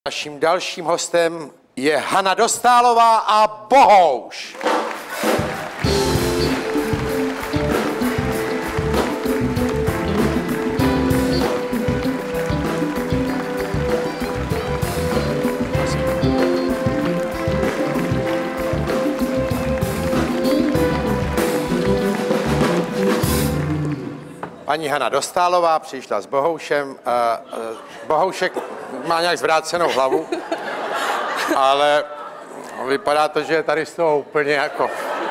Naším dalším hostem je Hana Dostálová a Bohouš. Paní Hana Dostálová přišla s Bohoušem. Bohoušek má nějak zvrácenou hlavu, ale vypadá to, že je tady z toho úplně jako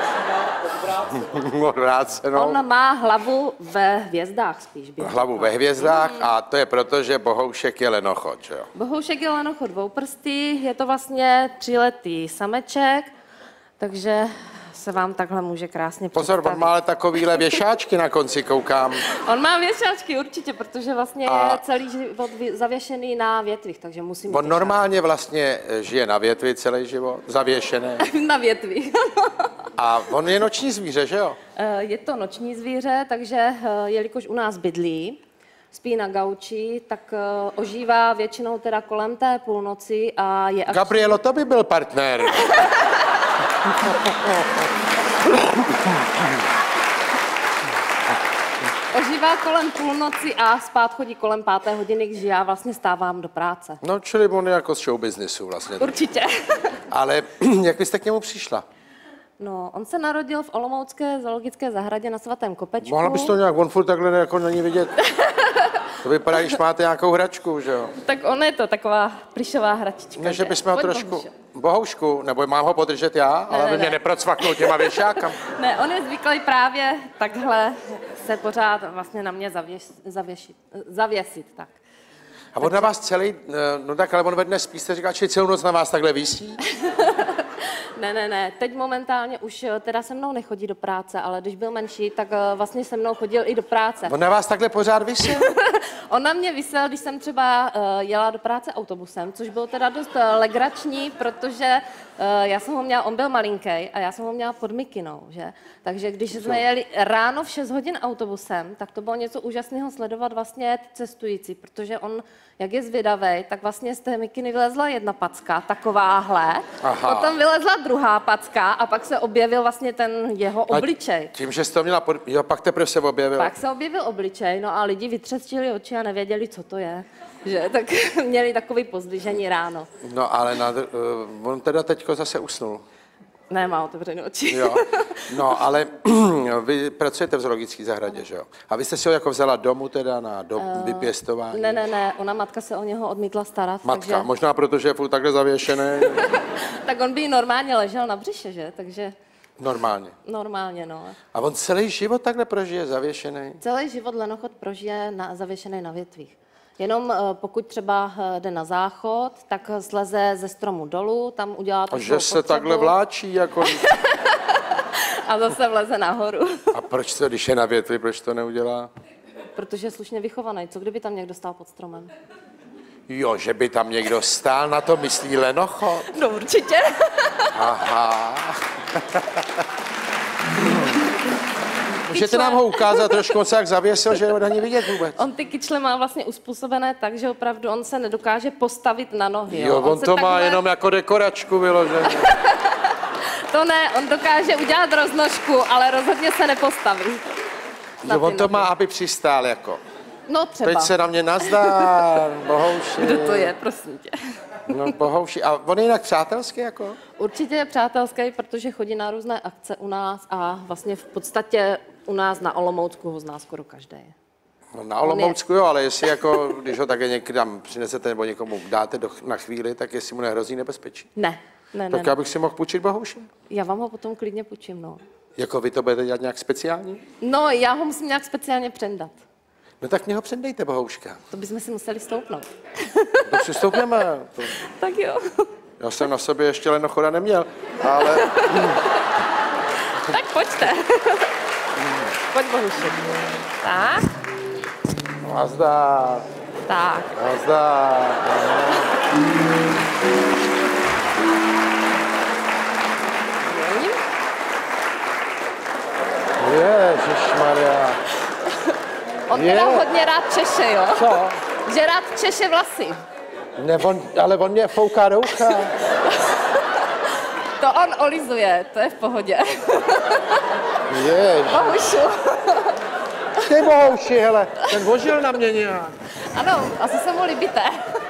odvrácenou. On má hlavu ve hvězdách spíš. Hlavu ve hvězdách a to je proto, že Bohoušek je lenochod, že jo? Bohoušek je lenochod dvouprstý, je to vlastně 3letý sameček, takže se vám takhle může krásně Pozor, on má ale takovýhle věšáčky na konci, koukám. On má věšáčky určitě, protože vlastně je celý život zavěšený na větvích, takže musí mít On normálně vlastně žije na větvi celý život, zavěšený. na větvích. A on je noční zvíře, že jo? Je to noční zvíře, takže jelikož u nás bydlí, spí na gauči, tak ožívá většinou teda kolem té půlnoci a je akční. Gabrielo, to by byl partner. Ožívá kolem půlnoci a spát chodí kolem 5. hodiny, když já vlastně stávám do práce. No, čili on je jako z showbiznisu vlastně. Určitě. Ale jak byste k němu přišla? No, on se narodil v Olomoucké zoologické zahradě na Svatém Kopečku. Mohla bys to nějak, on furt takhle jako na ní vidět? To vypadá, když máte nějakou hračku, že jo? Tak on je to taková plišová hračička. Ne, že bychom ho trošku... Bohoušku, nebo mám ho podržet já, ale aby mě neprocvaknul těma věšákama. Ne, on je zvyklý právě takhle se pořád vlastně na mě zavěsit, tak. A on na vás celý, no tak, ale on ve dne spí, jste říkal, že celou noc na vás takhle visí? Ne, teď momentálně už teda se mnou nechodí do práce, ale když byl menší, tak vlastně se mnou chodil i do práce. On na vás takhle pořád visí? On na mě visel, když jsem třeba jela do práce autobusem, což bylo teda dost legrační, protože já jsem ho měla, on byl malinký a já jsem ho měla pod mikinou, že? Takže když jsme jeli ráno v 6 hodin autobusem, tak to bylo něco úžasného sledovat vlastně cestující, protože on, jak je zvědavej, tak vlastně z té mikiny vylezla jedna packa, takováhle, potom vylezla druhá packa a pak se objevil vlastně ten jeho obličej. Tím, že jste to měla jo, pak teprve se objevil. Pak se objevil obličej, no a lidi vytřestili oči a nevěděli, co to je. Že? Tak měli takový pozdvižení ráno. No ale on teda teďko zase usnul. Ne, má otevřené oči. Jo. No, ale vy pracujete v zoologické zahradě, že jo? A vy jste si ho jako vzala domů teda na vypěstování? Ne, ona matka se o něho odmítla starat. Matka, takže... možná protože je furt takhle zavěšený. Tak on by normálně ležel na břiše, že? Takže... Normálně. Normálně, no. A on celý život takhle prožije zavěšený? Celý život lenochod prožije zavěšený na větvích. Jenom pokud třeba jde na záchod, tak sleze ze stromu dolů, tam udělá to. A že se takhle vláčí jako... A zase vleze nahoru. A proč to, když je na větvi, proč to neudělá? Protože je slušně vychovaný. Co kdyby tam někdo stál pod stromem? Jo, že by tam někdo stál, na to myslí lenochod? No určitě. Aha. Můžete nám ho ukázat trošku, on se jak zavěsil, že není vidět vůbec. On ty kyčle má vlastně uspůsobené tak, že opravdu on se nedokáže postavit na nohy. Jo, on to takhle... má jenom jako dekoračku vyložené. To ne, on dokáže udělat roznožku, ale rozhodně se nepostaví. Jo, on to má, aby přistál jako. No třeba. Teď se na mě nazdár, Bohouši. Kdo to je, prosím tě? No, Bohouši. A on je jinak přátelský jako? Určitě je přátelský, protože chodí na různé akce u nás a vlastně v podstatě u nás na Olomoucku ho zná skoro každý. No, na Olomoucku jo, ale jestli jako, když ho také někam přinesete nebo někomu dáte na chvíli, tak jestli mu nehrozí nebezpečí. Ne. Tak já bych si mohl půjčit Bohouše? Já vám ho potom klidně půjčím, no. Jako vy to budete dělat nějak speciální? No, já ho musím nějak speciálně přendat. No tak mě ho přendejte, Bohouška. To bychom si museli stoupnout. To si stoupneme. Tak jo. Já jsem na sobě ještě lenochoda neměl, ale... Tak pojďte. Pojď, Bohuši. Tak. Nazdar. Tak. Nazdar. Ježišmarja. On teda hodně rád češe, jo? Co? Že rád češe vlasy. Ne, ale on mě fouká do ucha. To on olizuje, to je v pohodě. Jež. Bohušu. Ty bohouši, hele, ten vožil na mě nějak. Ano, asi se mu líbíte.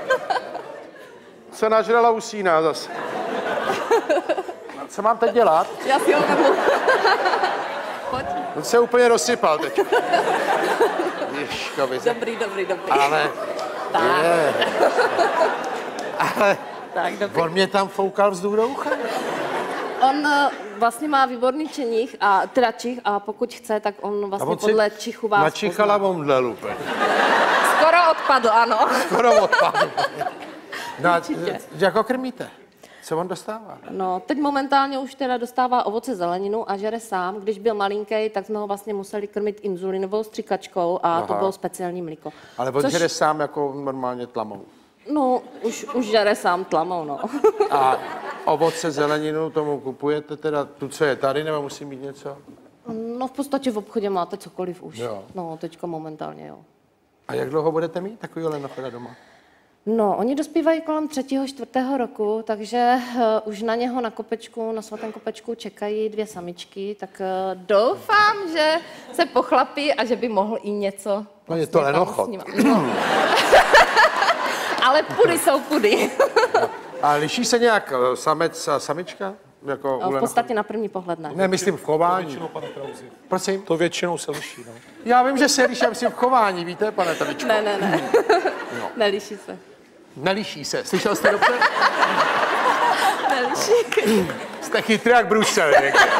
Se nažrala usíná zase. Co mám teď dělat? Já si ho vemu. Pojď. On se úplně rozsypal teď. Ježkovice. Dobrý. Ale... Tak. Je. Ale Tak, dobrý. on mě tam foukal vzduch do ucha. On vlastně má výborný čich a pokud chce, tak on vlastně podle čichu vás načichala omdlel úplně. Skoro odpadl, ano. Skoro odpadl. No a jak ho krmíte? Co on dostává? No, teď momentálně už teda dostává ovoce, zeleninu a žere sám. Když byl malinký, tak jsme ho vlastně museli krmit inzulinovou stříkačkou a to bylo speciální mlíko. Ale on žere sám jako normálně tlamou. No, už žere sám tlamou, no. A ovoce, zeleninu tomu kupujete teda tu, co je tady, nebo musí mít něco? No, v podstatě v obchodě máte cokoliv už. Jo. No, teďka momentálně, jo. A jak dlouho budete mít takový lenochoda doma? No, oni dospívají kolem 3., 4. roku, takže už na něho na kopečku, na svatém kopečku čekají 2 samičky, tak doufám, že se pochlapí a že by mohl i něco. No je to lenochod. No. Ale pudy jsou pudy. A liší se nějak samec a samička? Jako u V podstatě na první pohled ne. Ne, myslím v chování. Většinou, pane Krauzi. Prosím? To většinou se liší, no. Já vím, že se liší, já myslím v chování, víte, pane Tavičko? Ne. Neliší se. Neliší se. Slyšel jste dobře? Neliší. Jste chytrý jak Brusel.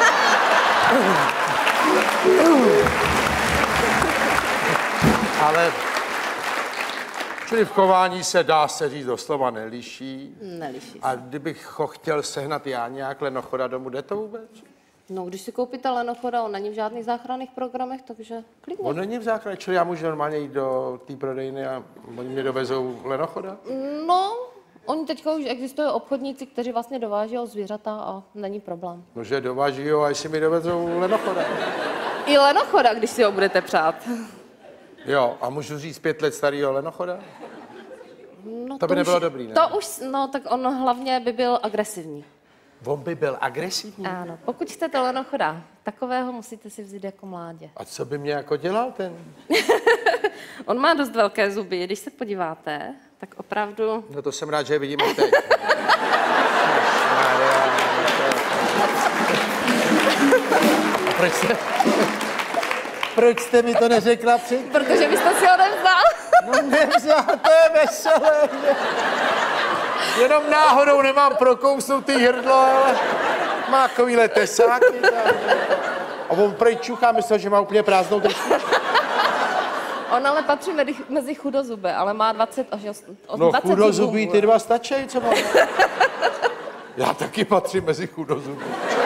Ale čili v chování se dá se říct doslova neliší. Neliší se. A kdybych ho chtěl sehnat já nějak lenochoda domů, jde to vůbec? No, když si koupíte lenochoda, on není v žádných záchranných programech, takže klidně. On není v základě, čili já můžu normálně jít do té prodejny a oni mě dovezou lenochoda? No, oni teďka už existují obchodníci, kteří vlastně dováží zvířata a není problém. No, že dováží ho a jestli mi dovezou lenochoda. I lenochoda, když si ho budete přát. Jo, a můžu říct 5 let starýho lenochoda? No, To by nebylo dobrý, ne? To už, no, tak on hlavně by byl agresivní. On by byl agresivní? Ano, pokud chcete lenochoda, takového musíte si vzít jako mládě. A co by mě jako dělal ten? On má dost velké zuby, když se podíváte, tak opravdu... No to jsem rád, že je vidím i teď. A proč jste mi to neřekla předtím? Protože byste si ho nevzal. No nevzal, to je veselé. Jenom náhodou nemám prokousnutý hrdlo, ale má takovýhle tesáky. A on prej čuchá, myslel, že má úplně prázdnou držku. On ale patří mezi chudozube, ale má 20 až 20 No chudozubí, zubů. ty 2 stačí, co mám? Já taky patřím mezi chudozubí.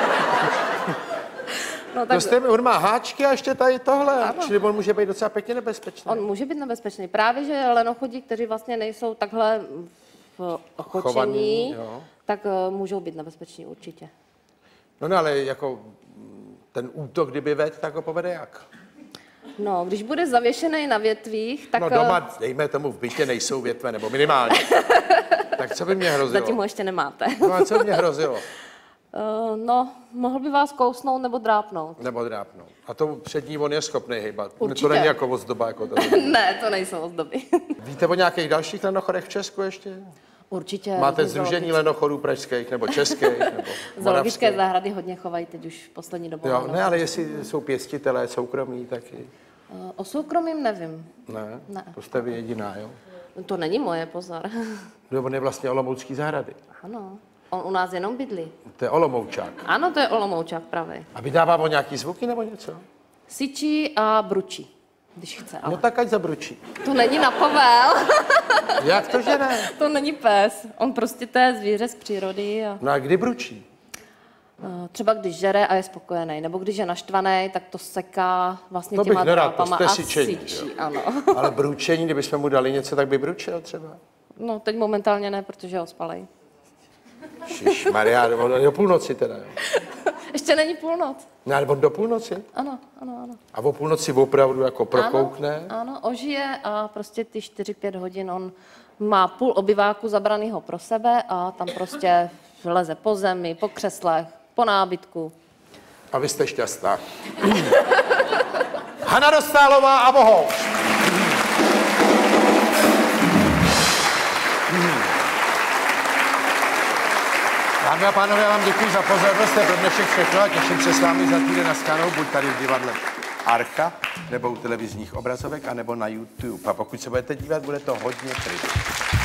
No, tak On má háčky a ještě tady tohle, čili on může být docela pěkně nebezpečný. on může být nebezpečný. Právě, že lenochodí, kteří vlastně nejsou takhle v Chovaní, ochočení, jo. tak můžou být nebezpeční určitě. No, ale jako ten útok, kdyby vedl, tak ho povede jak? No, když bude zavěšený na větvích, tak... No doma, dejme tomu, v bytě nejsou větve, nebo minimálně. Tak co by mě hrozilo? Zatím ho ještě nemáte. No a co by mě hrozilo? No, mohl by vás kousnout nebo drápnout. Nebo drápnout. A to před ní on je schopný hejbat. Určitě. To není jako ozdoba, jako to. Ne, to nejsou ozdoby. Víte o nějakých dalších lenochodech v Česku ještě? Určitě. Máte různý sdružení lenochodů pražských, nebo českých, nebo Zoologické moravských? zahrady hodně chovají teď už v poslední dobou. Jo, ano. ne, ale jestli jsou pěstitelé soukromí taky. O soukromým nevím. Ne? Ne. To jste vy jediná, jo? To není moje, pozor. No, on je vlastně olomoucký zahrady. Ano, on u nás jenom bydlí. To je Olomoučák. Ano, to je Olomoučák pravý. A vydává on nějaký zvuky nebo něco? Syčí a bručí, když chce. Ale No tak ať zabručí. to není na povel. Jak to, že ne? To není pes. On prostě to je zvíře z přírody. A No a kdy bručí? třeba když žere a je spokojený, nebo když je naštvaný, tak to seká vlastně To bych těma nerad, to drápama jste a syčení, syčí, ano. Ale bručení, kdybychom mu dali něco, tak by bručil třeba. No, teď momentálně ne, protože ho spalej. Šišmarja, do půlnoci teda, jo. Ještě není půlnoc. No, ale on do půlnoci? Ano. A o půlnoci opravdu jako prokoukne? Ano, ožije a prostě ty 4-5 hodin on má půl obyváku zabranýho pro sebe a tam prostě leze po zemi, po křeslech, po nábytku. A vy jste šťastná. Hana Dostálová a Bohouš. Dámy a pánové, já vám děkuji za pozornost, to je pro dnešek všechno a těším se s vámi za týden na shledanou, buď tady v divadle Archa, nebo u televizních obrazovek, anebo na YouTube. A pokud se budete dívat, bude to hodně pryč.